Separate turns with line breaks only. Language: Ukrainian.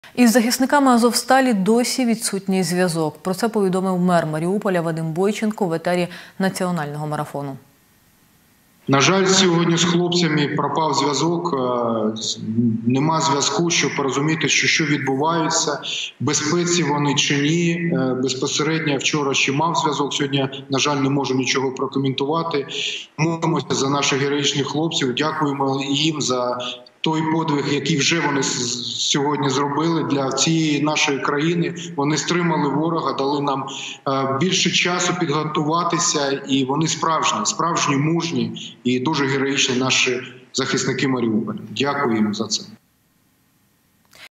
Із захисниками Азовсталі досі відсутній зв'язок. Про це повідомив мер Маріуполя Вадим Бойченко в етері національного марафону.
На жаль, сьогодні з хлопцями пропав зв'язок, нема зв'язку, щоб порозуміти, що відбувається, в безпеці вони чи ні. Безпосередньо вчора ще мав зв'язок, сьогодні, на жаль, не можу нічого прокоментувати. Молимося за наших героїчних хлопців, дякуємо їм за той подвиг, який вже вони сьогодні зробили для цієї нашої країни. Вони стримали ворога, дали нам більше часу підготуватися, і вони справжні, мужні і дуже героїчні наші захисники Маріуполя. Дякую їм за це.